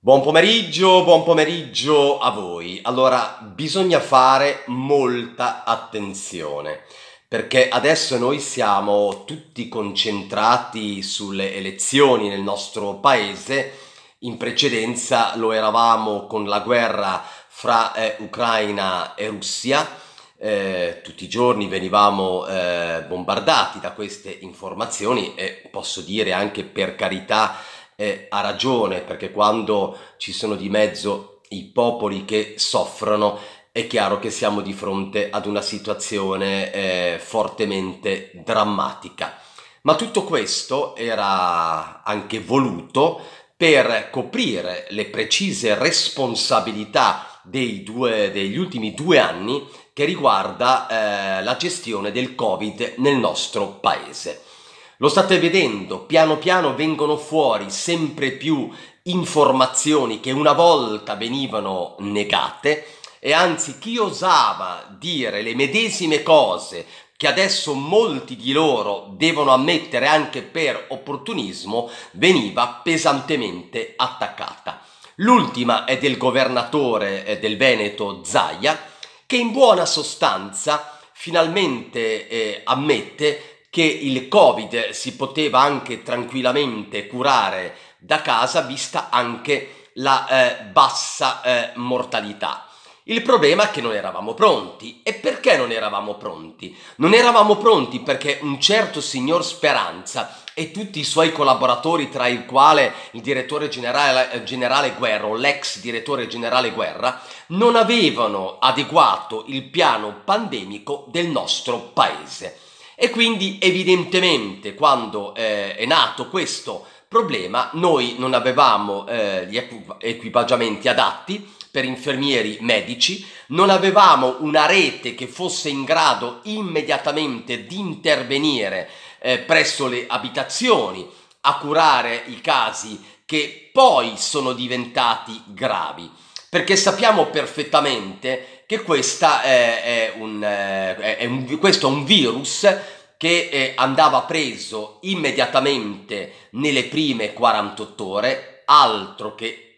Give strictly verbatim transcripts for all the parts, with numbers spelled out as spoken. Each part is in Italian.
Buon pomeriggio, buon pomeriggio a voi. Allora, bisogna fare molta attenzione, perché adesso noi siamo tutti concentrati sulle elezioni nel nostro paese. In precedenza lo eravamo con la guerra fra eh, Ucraina e Russia. Eh, tutti i giorni venivamo eh, bombardati da queste informazioni e posso dire anche per carità Eh, ha ragione, perché quando ci sono di mezzo i popoli che soffrono è chiaro che siamo di fronte ad una situazione eh, fortemente drammatica. Ma tutto questo era anche voluto per coprire le precise responsabilità dei due, degli ultimi due anni che riguarda eh, la gestione del Covid nel nostro paese. Lo state vedendo, piano piano vengono fuori sempre più informazioni che una volta venivano negate e anzi chi osava dire le medesime cose che adesso molti di loro devono ammettere anche per opportunismo veniva pesantemente attaccata. L'ultima è del governatore del Veneto Zaia, che in buona sostanza finalmente eh, ammette che il Covid si poteva anche tranquillamente curare da casa, vista anche la eh, bassa eh, mortalità. Il problema è che non eravamo pronti. E perché non eravamo pronti? Non eravamo pronti perché un certo signor Speranza e tutti i suoi collaboratori, tra il quale il direttore generale, generale Guerra, o l'ex direttore generale Guerra, non avevano adeguato il piano pandemico del nostro paese. E quindi evidentemente quando eh, è nato questo problema noi non avevamo eh, gli equipaggiamenti adatti per infermieri medici, non avevamo una rete che fosse in grado immediatamente di intervenire eh, presso le abitazioni a curare i casi che poi sono diventati gravi, perché sappiamo perfettamente che questa è, è, un, è un, questo è un virus che eh, andava preso immediatamente nelle prime quarantotto ore, altro che eh,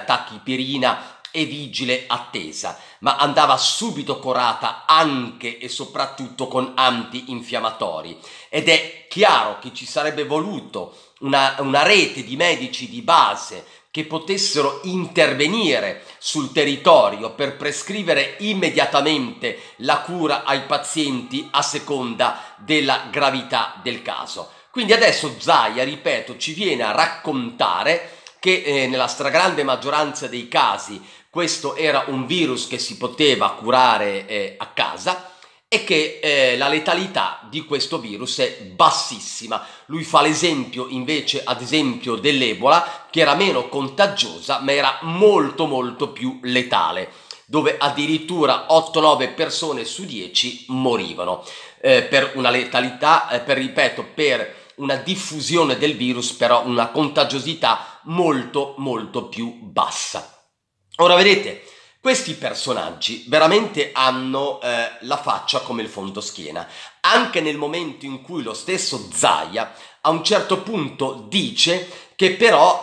tachipirina e vigile attesa, ma andava subito curata anche e soprattutto con antinfiammatori. Ed è chiaro che ci sarebbe voluto una, una rete di medici di base che potessero intervenire sul territorio per prescrivere immediatamente la cura ai pazienti a seconda della gravità del caso. Quindi adesso Zaia, ripeto, ci viene a raccontare che eh, nella stragrande maggioranza dei casi questo era un virus che si poteva curare eh, a casa e che eh, la letalità di questo virus è bassissima. Lui fa l'esempio invece, ad esempio, dell'Ebola, che era meno contagiosa ma era molto molto più letale, dove addirittura otto nove persone su dieci morivano eh, per una letalità, eh, per ripeto, per una diffusione del virus, però una contagiosità molto molto più bassa. Ora vedete, questi personaggi veramente hanno eh, la faccia come il fondoschiena, anche nel momento in cui lo stesso Zaia a un certo punto dice che però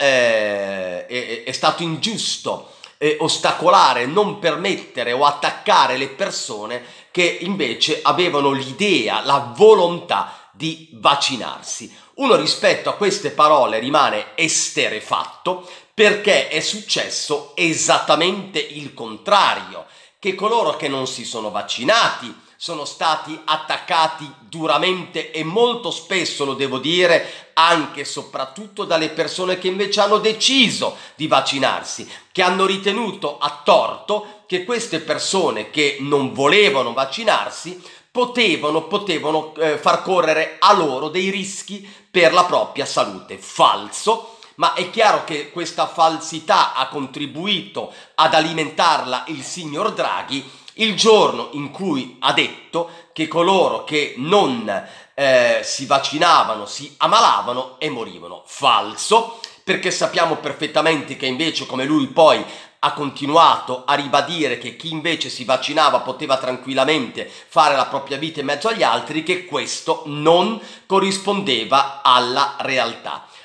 eh, è, è stato ingiusto eh, ostacolare, non permettere o attaccare le persone che invece avevano l'idea, la volontà di vaccinarsi. Uno rispetto a queste parole rimane esterrefatto, perché è successo esattamente il contrario, che coloro che non si sono vaccinati sono stati attaccati duramente e molto spesso, lo devo dire, anche e soprattutto dalle persone che invece hanno deciso di vaccinarsi, che hanno ritenuto a torto che queste persone che non volevano vaccinarsi potevano, potevano eh, far correre a loro dei rischi per la propria salute. Falso. Ma è chiaro che questa falsità ha contribuito ad alimentarla il signor Draghi il giorno in cui ha detto che coloro che non eh, si vaccinavano si ammalavano e morivano. Falso, perché sappiamo perfettamente che invece, come lui poi ha continuato a ribadire, che chi invece si vaccinava poteva tranquillamente fare la propria vita in mezzo agli altri, che questo non corrispondeva alla realtà.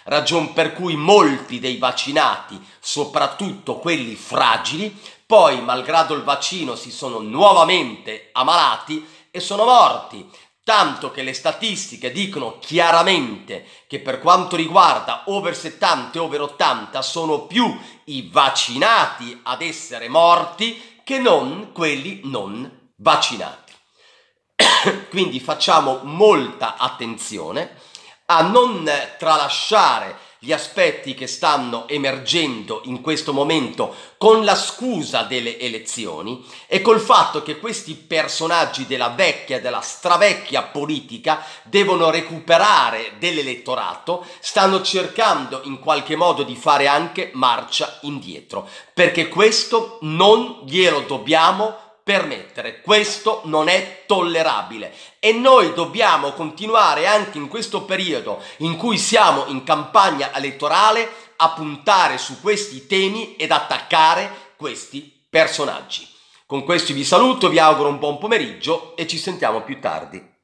ragion per cui molti dei vaccinati, soprattutto quelli fragili, poi malgrado il vaccino si sono nuovamente ammalati e sono morti. Tanto che le statistiche dicono chiaramente che per quanto riguarda over settanta e over ottanta sono più i vaccinati ad essere morti che non quelli non vaccinati. Quindi facciamo molta attenzione a non tralasciare gli aspetti che stanno emergendo in questo momento con la scusa delle elezioni e col fatto che questi personaggi della vecchia, della stravecchia politica devono recuperare dell'elettorato, stanno cercando in qualche modo di fare anche marcia indietro, perché questo non glielo dobbiamo permettere, questo non è tollerabile e noi dobbiamo continuare anche in questo periodo in cui siamo in campagna elettorale a puntare su questi temi ed attaccare questi personaggi. Con questo vi saluto, vi auguro un buon pomeriggio e ci sentiamo più tardi.